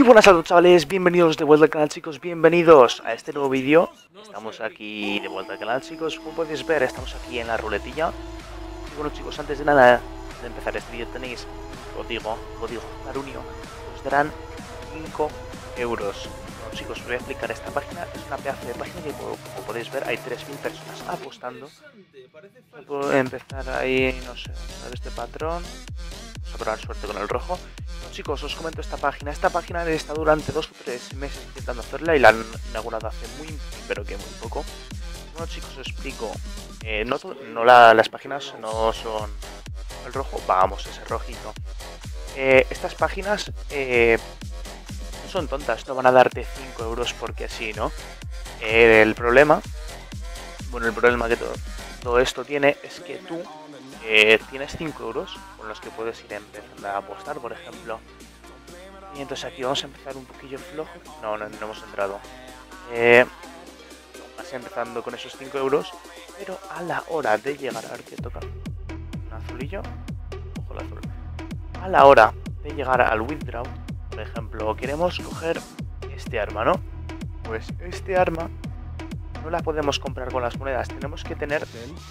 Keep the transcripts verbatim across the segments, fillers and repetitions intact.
buenas a todos, chavales, bienvenidos de vuelta al canal, chicos, bienvenidos a este nuevo vídeo. Estamos aquí de vuelta al canal, chicos, como podéis ver, estamos aquí en la ruletilla. Y bueno, chicos, antes de nada de empezar este vídeo tenéis código, código Zarunio, os darán cinco euros. Bueno, chicos, os voy a explicar esta página, es una pedazo de página que, como podéis ver, hay tres mil personas apostando. Puedo empezar ahí, no sé, a ver este patrón. Vamos a probar suerte con el rojo. Bueno, chicos, os comento esta página. Esta página he estado durante dos o tres meses intentando hacerla y la han inaugurado hace muy, pero que muy poco. Bueno, chicos, os explico. Eh, no no la, las páginas no son el rojo, vamos, ese rojito. Eh, estas páginas eh, no son tontas, no van a darte cinco euros porque así, ¿no? Eh, el problema, bueno, el problema que todo, todo esto tiene es que tú Eh, tienes cinco euros con los que puedes ir empezando a apostar, por ejemplo. Y entonces aquí vamos a empezar un poquillo flojo. No, no, no hemos entrado. Eh, así empezando con esos cinco euros. Pero a la hora de llegar, a ver qué toca. Un azulillo. Ojo el azul. A la hora de llegar al withdraw, por ejemplo, queremos coger este arma, ¿no? Pues este arma no la podemos comprar con las monedas. Tenemos que tener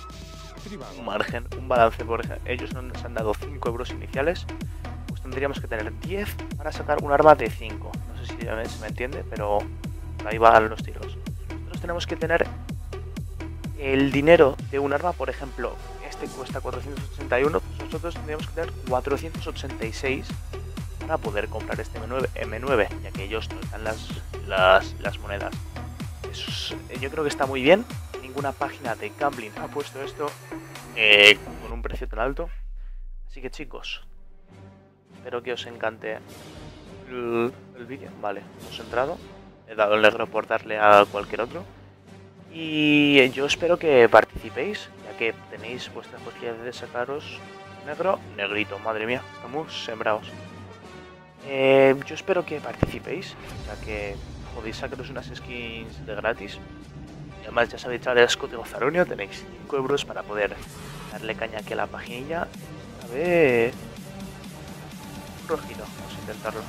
un margen, un balance. Por ejemplo, ellos nos han dado cinco euros iniciales, pues tendríamos que tener diez para sacar un arma de cinco. No sé si se me entiende, pero ahí van los tiros. Nosotros tenemos que tener el dinero de un arma, por ejemplo, este cuesta cuatrocientos ochenta y uno, pues nosotros tendríamos que tener cuatrocientos ochenta y seis para poder comprar este eme nueve, ya que ellos nos dan las, las, las monedas. Eso es, yo creo que está muy bien. Ninguna página de gambling ha puesto esto eh, con un precio tan alto. Así que, chicos, espero que os encante el, el vídeo. Vale, hemos entrado. He dado el negro por darle a cualquier otro. Y yo espero que participéis, ya que tenéis vuestras posibilidades de sacaros negro, negrito. Madre mía, estamos sembrados. Eh, yo espero que participéis, ya que podéis sacaros unas skins de gratis. Además, ya sabéis, chavales, código Zarunio, tenéis cinco euros para poder darle caña aquí a la paginilla. A ver... Rojito, vamos a intentarlo.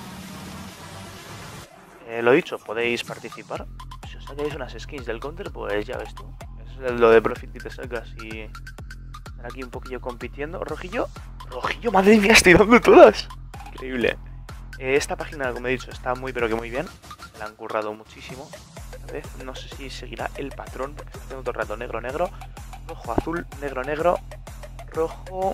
Eh, lo dicho, podéis participar. Si os sacáis unas skins del counter, pues ya ves tú. Es lo de Profit y te sacas y... Están aquí un poquillo compitiendo. Rojillo, rojillo, madre mía, estoy dando todas. Increíble. Eh, esta página, como he dicho, está muy pero que muy bien. Se la han currado muchísimo. No sé si seguirá el patrón, porque está haciendo todo el rato negro, negro, rojo, azul, negro, negro, rojo.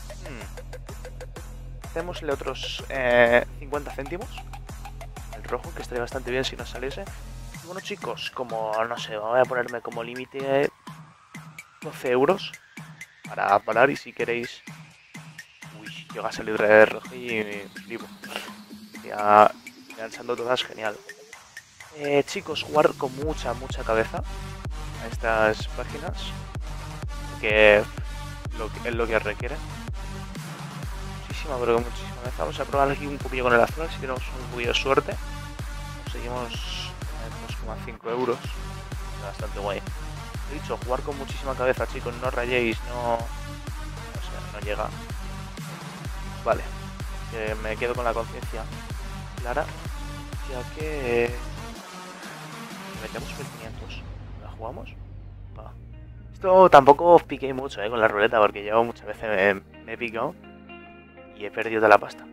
Hmm. Hacémosle otros eh, cincuenta céntimos al rojo, que estaría bastante bien si nos saliese. Y bueno, chicos, como no sé, voy a ponerme como límite doce euros para parar. Y si queréis, uy, llega a salir de rojo y vivo. Ya lanzando todas, genial. Eh, chicos, jugar con mucha, mucha cabeza a estas páginas, que lo que es lo que requiere. Muchísima, pero muchísima cabeza. Vamos a probar aquí un poquillo con el azul, si tenemos un poquillo de suerte. Conseguimos dos coma cinco euros, bastante guay. He dicho, jugar con muchísima cabeza, chicos, no rayéis, no... No sé, no llega. Vale, que me quedo con la conciencia clara, ya que... metemos mil quinientos. ¿La jugamos? Va. Esto tampoco os piqué mucho eh, con la ruleta, porque yo muchas veces me, me he picado y he perdido de la pasta.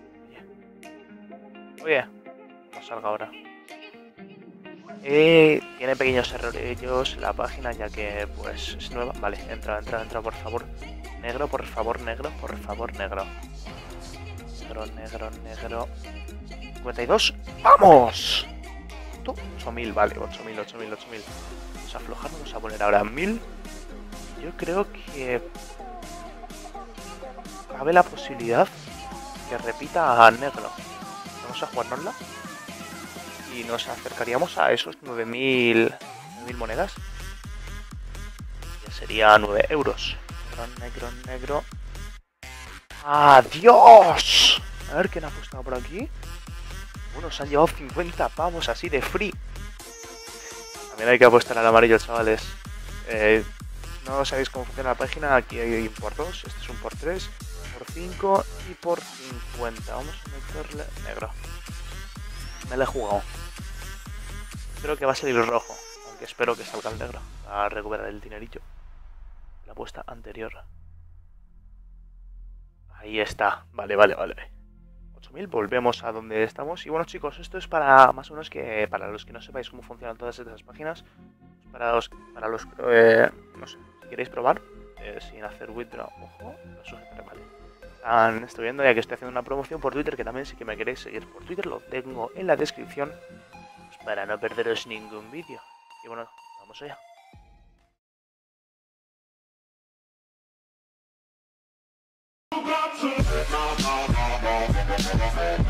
Oye, Oye no salga ahora. Eh, tiene pequeños errores la página, ya que pues es nueva. Vale, entra, entra, entra, por favor. Negro, por favor, negro, por favor, negro. Negro, negro, negro. cincuenta y dos. ¡Vamos! ocho mil, vale, ocho mil, ocho mil, ocho mil. Vamos a aflojar, vamos a poner ahora mil. Yo creo que cabe la posibilidad que repita a negro. Vamos a jugárnosla y nos acercaríamos a esos nueve mil monedas. Ya sería nueve euros. Negro, negro, negro. ¡Adiós! A ver quién ha apostado por aquí. Bueno, se han llevado cincuenta pavos así de free. También hay que apostar al amarillo, chavales. Eh, no sabéis cómo funciona la página. Aquí hay por dos. Este es un por tres, por cinco y por cincuenta. Vamos a meterle negro. Me la he jugado. Creo que va a salir rojo, aunque espero que salga el negro a recuperar el dinerillo de la apuesta anterior. Ahí está, vale, vale, vale. ocho mil, volvemos a donde estamos. Y bueno, chicos, esto es para más o menos que para los que no sepáis cómo funcionan todas estas páginas. Para los, para los eh, no sé, si queréis probar eh, sin hacer withdraw, ojo, lo sujetaré mal. Están, estoy viendo ya que estoy haciendo una promoción por Twitter, que también si que me queréis seguir por Twitter lo tengo en la descripción, pues para no perderos ningún vídeo. Y bueno, vamos allá.